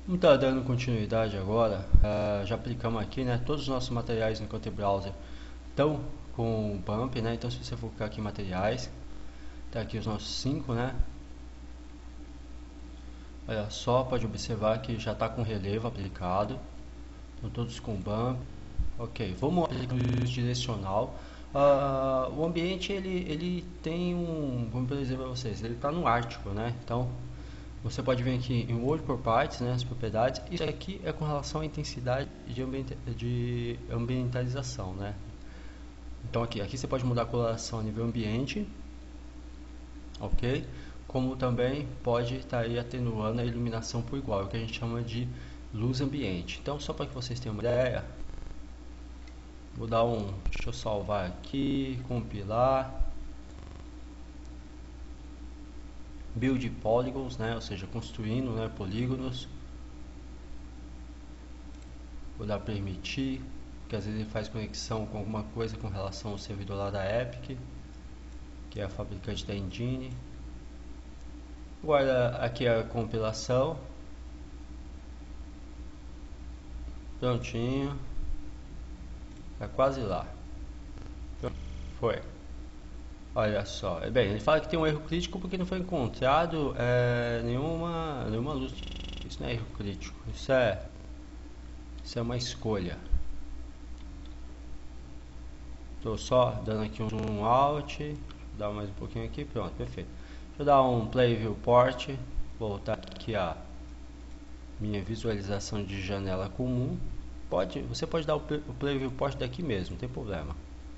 Vamos estar dando continuidade agora. Já aplicamos aqui, né? Todos os nossos materiais no Content Browser estão com bump, né? Então, se você for clicar aqui em materiais, tá aqui os nossos 5, né? Olha só, pode observar que já está com relevo aplicado. Estão todos com bump. Ok, vamos aplicar o direcional. O ambiente ele tem um, vamos dizer para vocês, ele está no Ártico, né? Então você pode vir aqui em World Properties, né, as propriedades. Isso aqui é com relação à intensidade de ambientalização, né? Então aqui você pode mudar a coloração a nível ambiente, ok? Como também pode estar aí atenuando a iluminação por igual, o que a gente chama de luz ambiente. Então, só para que vocês tenham uma ideia, vou dar um, deixa eu salvar aqui, compilar, build polygons, né, ou seja, construindo, né, polígonos. Vou dar permitir, que às vezes ele faz conexão com alguma coisa com relação ao servidor lá da Epic, que é a fabricante da engine. Agora aqui a compilação, prontinho, tá quase lá. Foi. Olha só, bem, ele fala que tem um erro crítico porque não foi encontrado nenhuma luz. Isso não é erro crítico, isso é uma escolha. Estou só dando aqui um zoom out, dar mais um pouquinho aqui, pronto, perfeito. Deixa eu dar um play viewport, voltar aqui a minha visualização de janela comum. Você pode dar o play viewport daqui mesmo, não tem problema.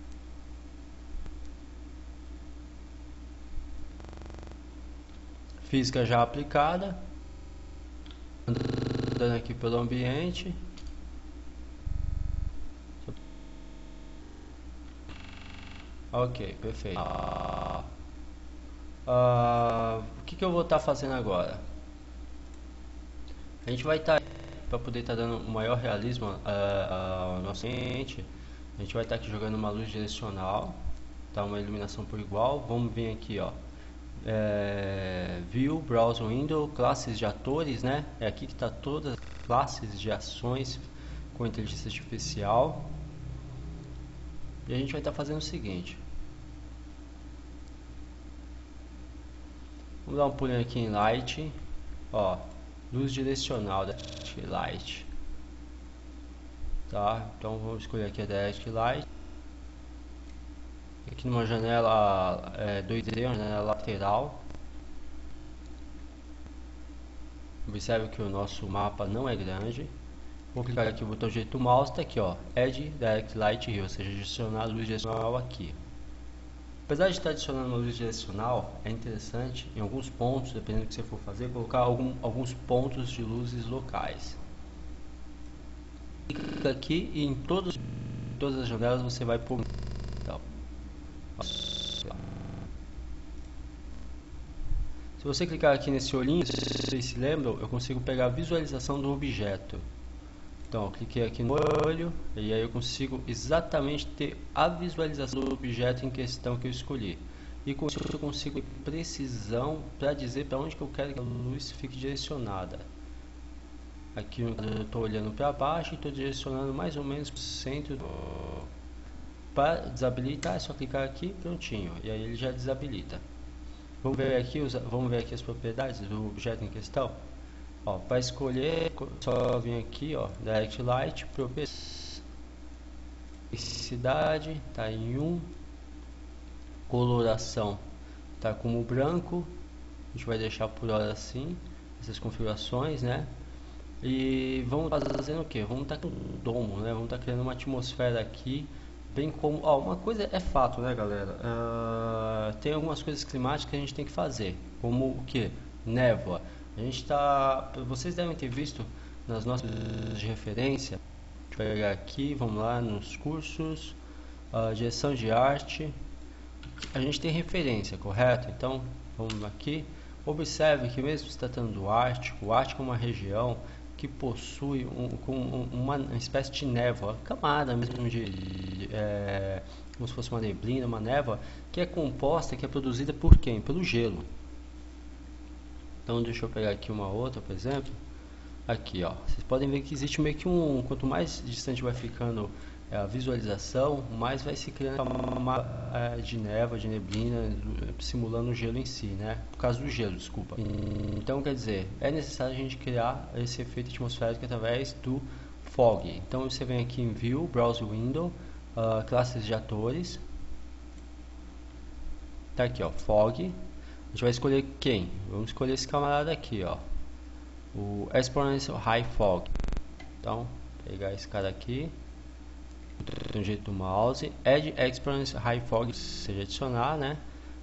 Física já aplicada, andando aqui pelo ambiente. Ok, perfeito. O que eu vou estar fazendo agora? A gente vai estar, para poder estar dando um maior realismo ao nosso ambiente, a gente vai estar aqui jogando uma luz direcional, tá, uma iluminação por igual. Vamos vir aqui, ó, View, Browse Window, classes de atores, né? É aqui que está todas as classes de ações com inteligência artificial. E a gente vai estar fazendo o seguinte. Vamos dar um pulinho aqui em Light, ó, luz direcional da Light, tá? Então vamos escolher aqui a Direct Light. Aqui numa janela 2D, uma janela lateral. Observe que o nosso mapa não é grande. Vou clicar aqui no botão direito do mouse, está aqui, ó, Add Direct Light Here, ou seja, adicionar luz direcional aqui. Apesar de estar adicionando uma luz direcional, é interessante em alguns pontos, dependendo do que você for fazer, colocar alguns pontos de luzes locais. Clica aqui e em todas as janelas você vai por. Então, se você clicar aqui nesse olhinho, se vocês se lembram, eu consigo pegar a visualização do objeto. Então, eu cliquei aqui no olho e aí eu consigo exatamente ter a visualização do objeto em questão que eu escolhi. E com isso eu consigo ter precisão para dizer para onde que eu quero que a luz fique direcionada. Aqui eu estou olhando para baixo e estou direcionando mais ou menos para o centro. Para desabilitar é só clicar aqui, prontinho, e aí ele já desabilita. Vamos ver aqui as propriedades do objeto em questão. Para escolher, só vir aqui, ó, Direct Light, propriedades, intensidade, tá em 1, coloração, tá como branco, a gente vai deixar por hora assim, essas configurações, né? E vamos fazendo o que? Vamos estar criando um domo, né? Vamos estar criando uma atmosfera aqui, bem como, uma coisa é fato, né, galera? Tem algumas coisas climáticas que a gente tem que fazer, como o que? Névoa. A gente está, vocês devem ter visto nas nossas de referência. Deixa eu pegar aqui, vamos lá nos cursos, direção de arte. A gente tem referência, correto? Então vamos aqui. Observe que mesmo se tratando do Ártico, o Ártico é uma região que possui uma espécie de névoa, camada mesmo como se fosse uma neblina, uma névoa, que é composta, que é produzida por quem? Pelo gelo. Então deixa eu pegar aqui uma outra, por exemplo. Aqui, ó, vocês podem ver que existe meio que um, quanto mais distante vai ficando a visualização, mais vai se criando uma de névoa, de neblina, simulando o gelo em si, né? Por causa do gelo, desculpa. Então, quer dizer, é necessário a gente criar esse efeito atmosférico através do fog. Então, você vem aqui em View, Browse Window, classes de atores. Tá aqui, ó, fog. A gente vai escolher quem? Vamos escolher esse camarada aqui, ó, o Exponential High Fog. Então, pegar esse cara aqui, do jeito do mouse, Add Exponential High Fog, seja adicionar, né?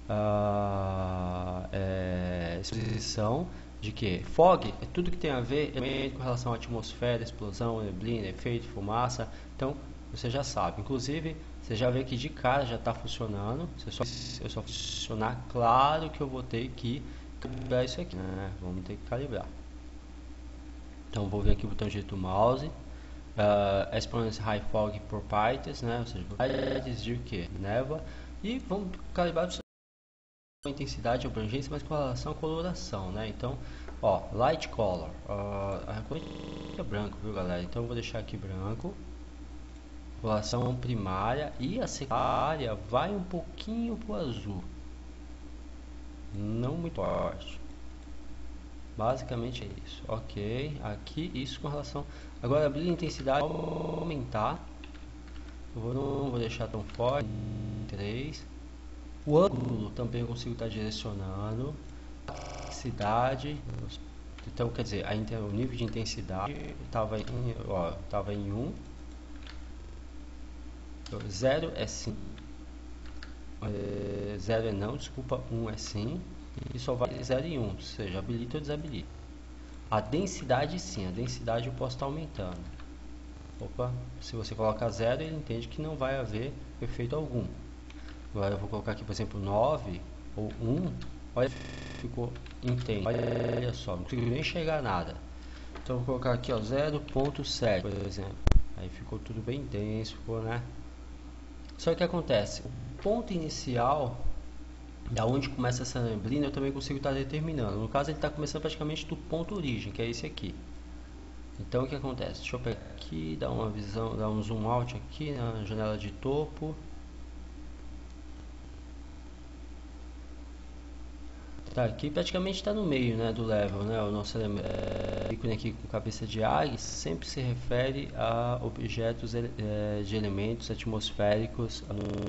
Exposição de que fog é tudo que tem a ver com relação à atmosfera, explosão, neblina, efeito, fumaça. Então, você já sabe. Inclusive, você já vê que de cara já está funcionando. Eu só funcionar, claro que eu vou ter que calibrar isso aqui, né? Vamos ter que calibrar. Então vou vir aqui o botão direito do mouse, Exponential High Fog Properties, né? Ou seja, properties de o que? Névoa. E vamos calibrar a intensidade, a abrangência, mas com relação à coloração, né? Então, ó, Light Color, a cor é branco, viu, galera? Então eu vou deixar aqui branco, coloração primária, e a secundária vai um pouquinho pro azul, não muito forte. Basicamente é isso. Ok, aqui isso com relação. Agora abrir a intensidade, aumentar. Eu não vou deixar tão forte. 3. O ângulo também eu consigo estar direcionando. Intensidade. Então quer dizer, o nível de intensidade estava em 1. 0 é sim. 0 é não, desculpa, 1 é sim. E só vai 0 e 1, ou seja, habilita ou desabilita. A densidade sim, a densidade eu posso estar aumentando. Opa, se você colocar 0, ele entende que não vai haver efeito algum. Agora eu vou colocar aqui, por exemplo, 9 ou 1. Olha, ficou intenso. Olha só, não consigo nem enxergar nada. Então eu vou colocar aqui, ó, 0.7, por exemplo. Aí ficou tudo bem denso, ficou, né? Só que o que acontece? O ponto inicial, da onde começa essa neblina, eu também consigo estar determinando. No caso, ele está começando praticamente do ponto origem, que é esse aqui. Então, o que acontece? Deixa eu pegar aqui, dar uma visão, dar um zoom out aqui na janela de topo. Tá, aqui praticamente está no meio, né, do level, né? O nosso ícone aqui com cabeça de águia sempre se refere a objetos de elementos atmosféricos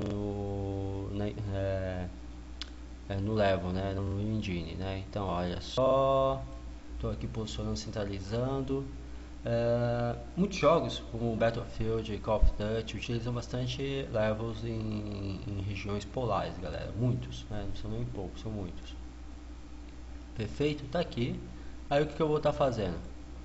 no level, né, no engine, né? Então, olha só, estou aqui posicionando, centralizando. Muitos jogos como Battlefield e Call of Duty utilizam bastante levels em regiões polares, galera. Muitos, né? Não são nem poucos, são muitos. Perfeito, tá aqui. Aí o que eu vou estar fazendo?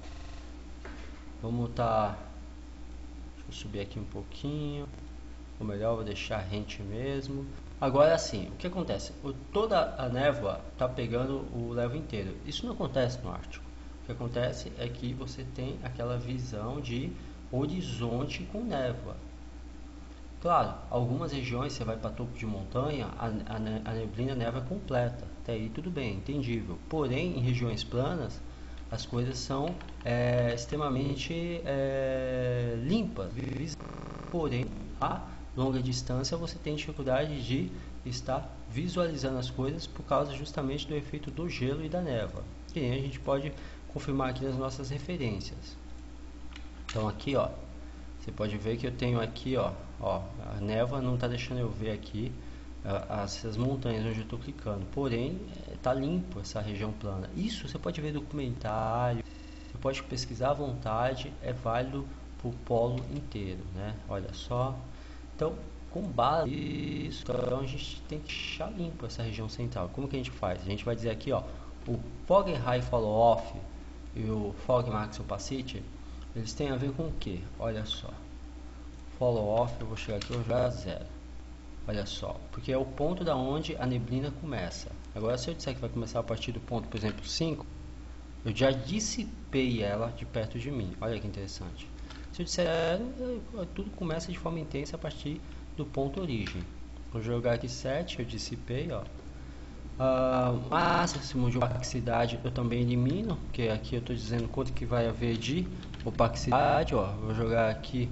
Vamos estar. Deixa eu subir aqui um pouquinho. Ou melhor, vou deixar rente mesmo. Agora sim, o que acontece? Toda a névoa está pegando o level inteiro. Isso não acontece no Ártico. O que acontece é que você tem aquela visão de horizonte com névoa. Claro, algumas regiões você vai para topo de montanha, a neblina, a névoa é completa. Até aí tudo bem, entendível. Porém, em regiões planas, as coisas são extremamente limpas. Porém, a longa distância você tem dificuldade de estar visualizando as coisas por causa justamente do efeito do gelo e da névoa, que a gente pode confirmar aqui nas nossas referências. Então aqui, ó, você pode ver que eu tenho aqui, ó, a névoa não está deixando eu ver aqui essas montanhas onde eu estou clicando, porém está limpo essa região plana. Isso você pode ver documentário, você pode pesquisar à vontade, é válido para o polo inteiro, né? Olha só. Então, com base nisso, então a gente tem que deixar limpo essa região central. Como que a gente faz? A gente vai dizer aqui, ó, o Fog High Follow Off e o Fog Max Opacity, eles têm a ver com o que? Olha só. Follow Off, eu vou chegar aqui e vou jogar 0. Olha só, porque é o ponto da onde a neblina começa. Agora, se eu disser que vai começar a partir do ponto, por exemplo, 5, eu já dissipei ela de perto de mim. Olha que interessante. Se eu disser, tudo começa de forma intensa a partir do ponto origem. Vou jogar aqui 7, eu dissipei, ó. Máximo de opacidade eu também elimino, porque aqui eu estou dizendo quanto que vai haver de opacidade. Ó, vou jogar aqui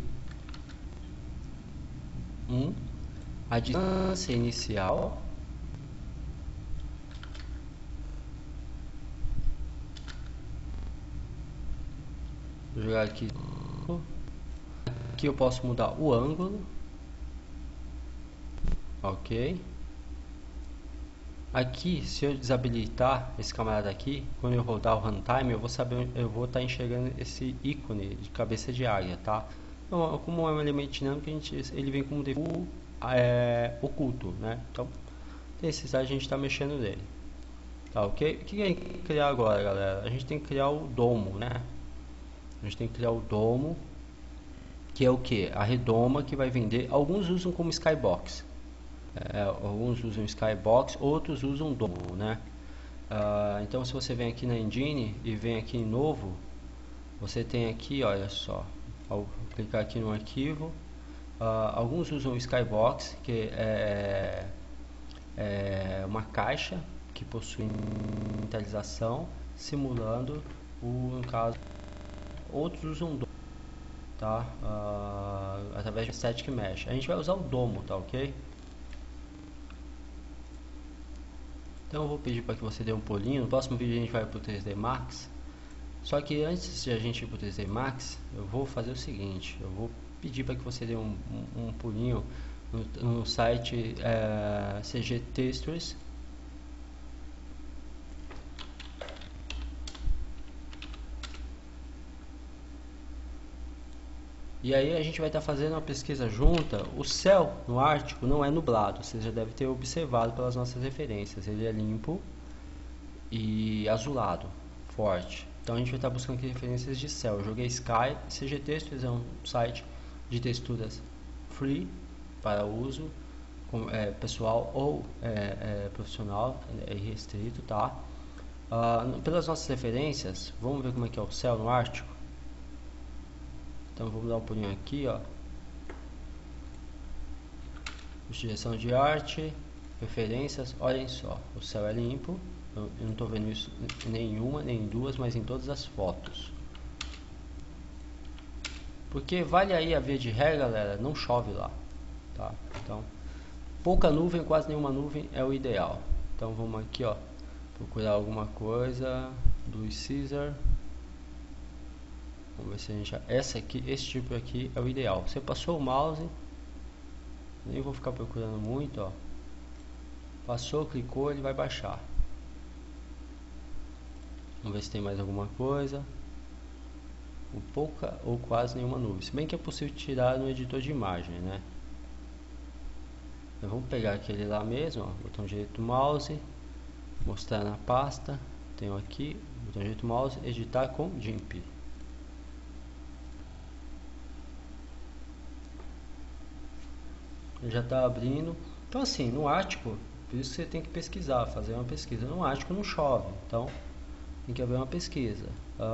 a distância inicial. Vou jogar aqui. Aqui eu posso mudar o ângulo. Ok. Aqui, se eu desabilitar esse camarada aqui, quando eu rodar o runtime, eu vou estar enxergando esse ícone de cabeça de águia, tá? Então, como é um elemento dinâmico, ele vem como default oculto, né? Então, tem necessidade de a gente estar mexendo nele. Tá, ok? O que a gente tem que criar agora, galera? A gente tem que criar o domo, né? A gente tem que criar o domo, que é o que? A redoma que vai vender. Alguns usam como skybox. Alguns usam skybox, outros usam domo, né? Então, se você vem aqui na engine e vem aqui em novo, você tem aqui, olha só, ao clicar aqui no arquivo, alguns usam skybox, que é uma caixa que possui inicialização, simulando no caso. Outros usam domo, tá? Através de static mesh. A gente vai usar o domo, tá, ok? Então eu vou pedir para que você dê um pulinho. No próximo vídeo a gente vai para o 3D Max. Só que antes de a gente ir para o 3D Max, eu vou fazer o seguinte. Eu vou pedir para que você dê um pulinho no site CG Textures. E aí a gente vai estar fazendo uma pesquisa junta. O céu no Ártico não é nublado, você já deve ter observado pelas nossas referências. Ele é limpo e azulado, forte. Então a gente vai estar buscando aqui referências de céu. Eu joguei Sky. CG Textures é um site de texturas free para uso pessoal ou profissional, é restrito, tá? Pelas nossas referências, vamos ver como é que é o céu no Ártico. Então vamos dar um pulinho aqui, ó. Direção de arte, referências, olhem só, o céu é limpo. Eu não estou vendo isso nem uma, nem duas, mas em todas as fotos. Porque vale aí a via de ré, galera, não chove lá, tá? Então, pouca nuvem, quase nenhuma nuvem é o ideal. Então vamos aqui, ó, procurar alguma coisa do Caesar. Vamos ver se a gente... esse tipo aqui é o ideal. Você passou o mouse, nem vou ficar procurando muito, ó. Passou, clicou, ele vai baixar. Vamos ver se tem mais alguma coisa. Pouca ou quase nenhuma nuvem. Se bem que é possível tirar no editor de imagem, né? Então, vamos pegar aquele lá mesmo, ó. Botão direito do mouse, mostrar na pasta. Tenho aqui, botão direito do mouse, editar com GIMP. Já está abrindo. Então assim, no Ártico, por isso você tem que pesquisar, fazer uma pesquisa. No Ártico não chove, então tem que haver uma pesquisa.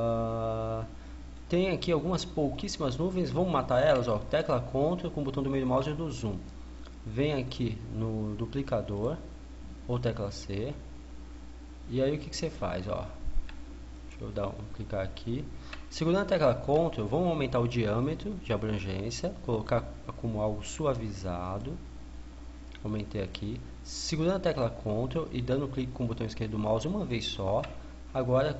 Tem aqui algumas pouquíssimas nuvens, vamos matar elas, ó. Tecla Ctrl com o botão do meio do mouse e do zoom. Vem aqui no duplicador ou tecla C. E aí o que você faz, ó? Deixa eu clicar aqui. Segurando a tecla Ctrl, vamos aumentar o diâmetro de abrangência, colocar como algo suavizado. Aumentei aqui. Segurando a tecla Ctrl e dando clique com o botão esquerdo do mouse uma vez só. Agora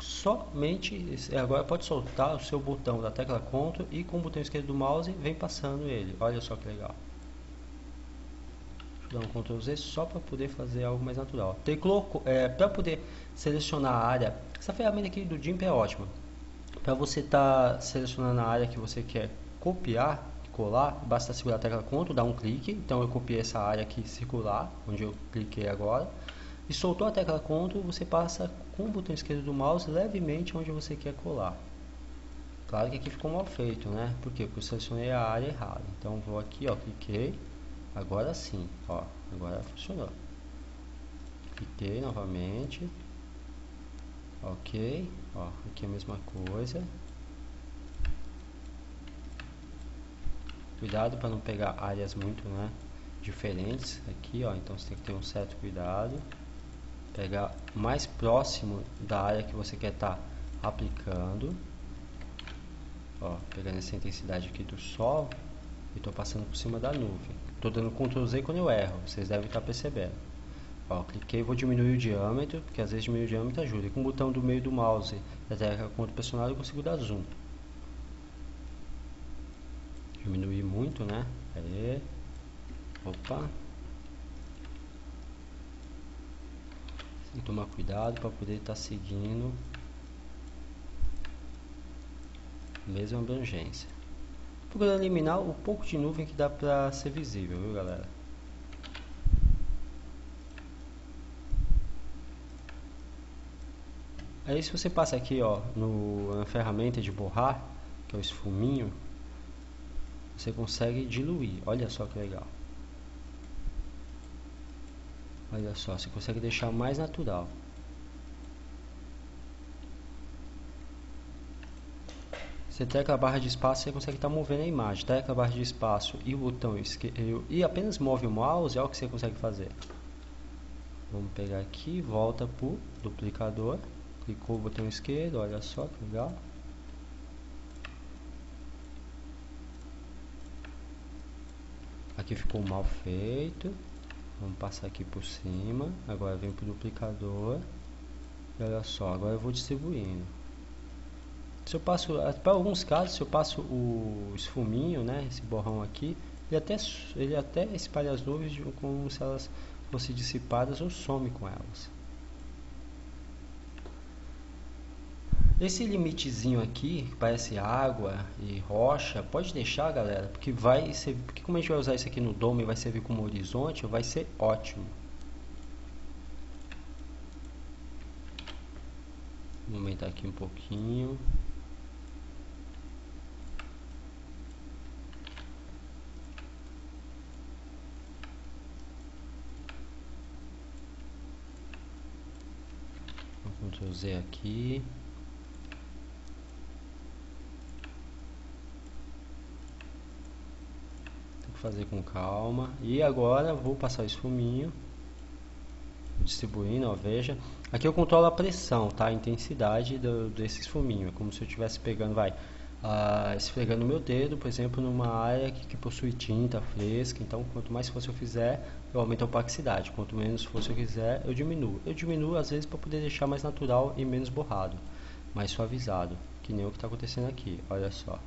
pode soltar o seu botão da tecla Ctrl e com o botão esquerdo do mouse vem passando ele. Olha só que legal. Deixa eu dar um Ctrl Z só para poder fazer algo mais natural. Para poder selecionar a área, essa ferramenta aqui do GIMP é ótima. Para você estar selecionando a área que você quer copiar, colar, basta segurar a tecla Ctrl, dar um clique. Então eu copiei essa área aqui circular, onde eu cliquei agora. E soltou a tecla Ctrl, você passa com o botão esquerdo do mouse levemente onde você quer colar. Claro que aqui ficou mal feito, né? Por quê? Porque eu selecionei a área errada. Então vou aqui, ó, cliquei. Agora sim, ó, agora funcionou. Cliquei novamente. Ok, ó, aqui é a mesma coisa. Cuidado para não pegar áreas muito, né, diferentes aqui, ó. Então você tem que ter um certo cuidado. pegar mais próximo da área que você quer estar aplicando. Ó, pegando essa intensidade aqui do sol e tô passando por cima da nuvem. Tô dando Ctrl Z quando eu erro, vocês devem estar percebendo. Ó, cliquei, vou diminuir o diâmetro, porque às vezes diminuir o diâmetro ajuda. E com o botão do meio do mouse da tecla contra pressionado eu consigo dar zoom. Diminuir muito, né? Aí. Opa. Tem que tomar cuidado para poder estar seguindo a mesma abrangência. Procurando eliminar o pouco de nuvem que dá para ser visível, viu, galera? Aí se você passa aqui, ó, na ferramenta de borrar, que é o esfuminho, você consegue diluir. Olha só que legal. Olha só, você consegue deixar mais natural. Você tecla a barra de espaço, você consegue estar movendo a imagem. Tecla a barra de espaço e o botão esquerdo e apenas move o mouse, olha o que você consegue fazer. Vamos pegar aqui, volta para o duplicador, clicou o botão esquerdo, olha só que legal. Aqui ficou mal feito. Vamos passar aqui por cima. Agora vem para o duplicador. E olha só, agora eu vou distribuindo. Se eu passo, para alguns casos, se eu passo o esfuminho, né, esse borrão aqui, ele até espalha as nuvens como se elas fossem dissipadas ou some com elas. Esse limitezinho aqui, que parece água e rocha, pode deixar, galera, porque vai ser, porque como a gente vai usar isso aqui no dome e vai servir como horizonte, vai ser ótimo. Vou aumentar aqui um pouquinho. Vou Ctrl Z aqui. Fazer com calma. E agora vou passar o esfuminho, distribuindo, ó, veja. Aqui eu controlo a pressão, tá? A intensidade desse esfuminho. É como se eu estivesse pegando, esfregando o meu dedo, por exemplo, numa área que possui tinta fresca. Então, quanto mais força eu fizer, eu aumento a opacidade. Quanto menos força eu fizer, eu diminuo. Eu diminuo às vezes para poder deixar mais natural e menos borrado, mais suavizado, que nem o que está acontecendo aqui. Olha só.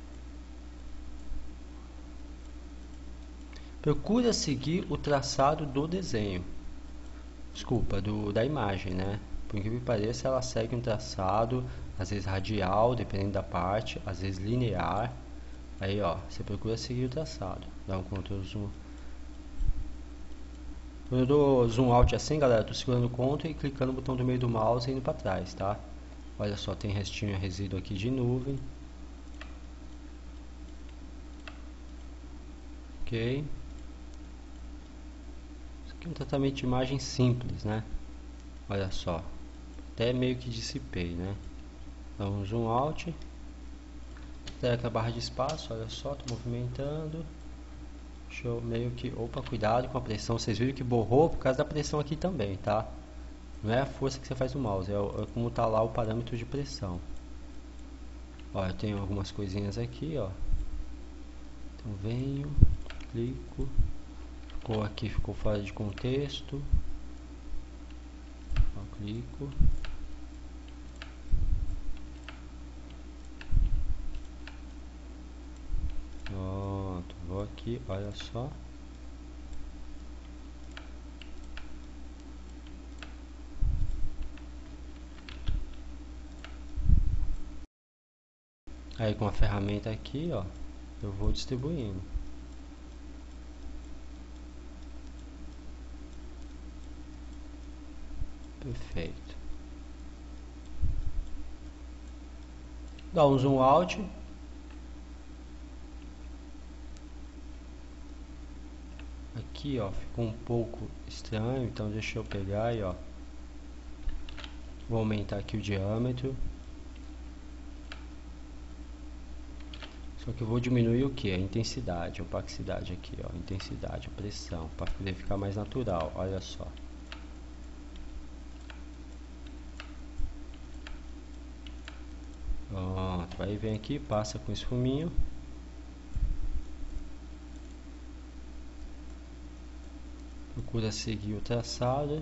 Procura seguir o traçado do desenho. Desculpa, da imagem, né? Por incrível que pareça, ela segue um traçado, às vezes radial, dependendo da parte, às vezes linear. Aí, ó, você procura seguir o traçado. Dá um Ctrl Zoom. Quando eu dou zoom out assim, galera, eu tô segurando o Ctrl e clicando no botão do meio do mouse e indo para trás, tá? Olha só, tem restinho resíduo aqui de nuvem. Ok. Um tratamento de imagem simples, né? Olha só, até meio que dissipei, né? Dá um zoom out, tecla a barra de espaço, olha só, tô movimentando. Deixa eu meio que, opa, cuidado com a pressão, vocês viram que borrou por causa da pressão aqui também, tá? Não é a força que você faz no mouse, é como tá lá o parâmetro de pressão. Ó, eu tenho algumas coisinhas aqui, ó. Então venho, clico. Ficou aqui, ficou fora de contexto. Ó, clico. Pronto, vou aqui, olha só. Aí com a ferramenta aqui, ó, eu vou distribuindo. Perfeito. Dá um zoom out. Aqui, ó, ficou um pouco estranho, então deixa eu pegar e, ó, vou aumentar aqui o diâmetro. Só que eu vou diminuir o que? A intensidade, a opacidade aqui, ó, intensidade, a pressão, para poder ficar mais natural. Olha só. Aí vem aqui, passa com esfuminho. Procura seguir o traçado.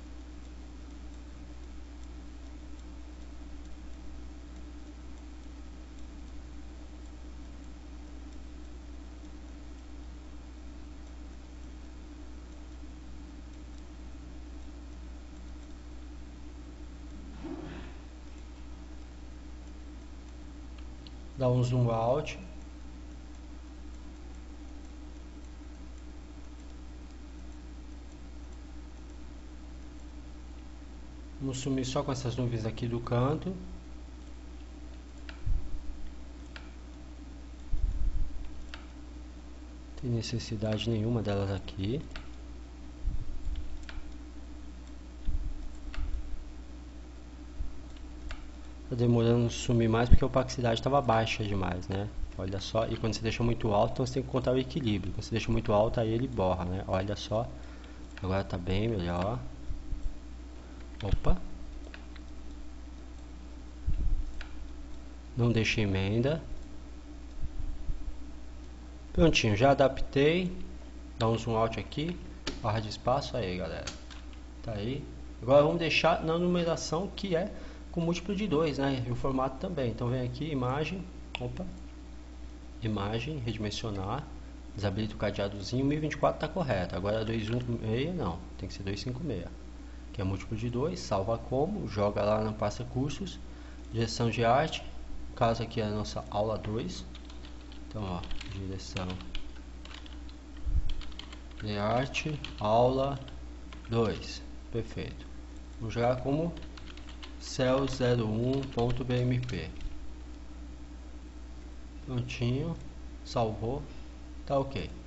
Dá um zoom out. Vamos sumir só com essas nuvens aqui do canto. Tem necessidade nenhuma delas aqui. Tá demorando a sumir mais porque a opacidade estava baixa demais, né? Olha só, e quando você deixa muito alto, então você tem que contar o equilíbrio. Quando você deixa muito alto, aí ele borra, né? Olha só, agora tá bem melhor. Opa. Não deixa emenda. Prontinho, já adaptei. Dá um zoom out aqui. Barra de espaço aí, galera. Tá aí. Agora vamos deixar na numeração que é com múltiplo de 2, né? E o formato também. Então vem aqui, imagem. Opa. Imagem, redimensionar. Desabilita o cadeadozinho. 1024 tá correto. Agora 216 não. Tem que ser 256. Que é múltiplo de 2. Salva como. Joga lá na pasta cursos. Direção de arte. No caso aqui é a nossa aula 2. Então, ó. Direção de arte. Aula 2. Perfeito. Vou jogar como cel01.bmp. Prontinho, salvou, tá ok.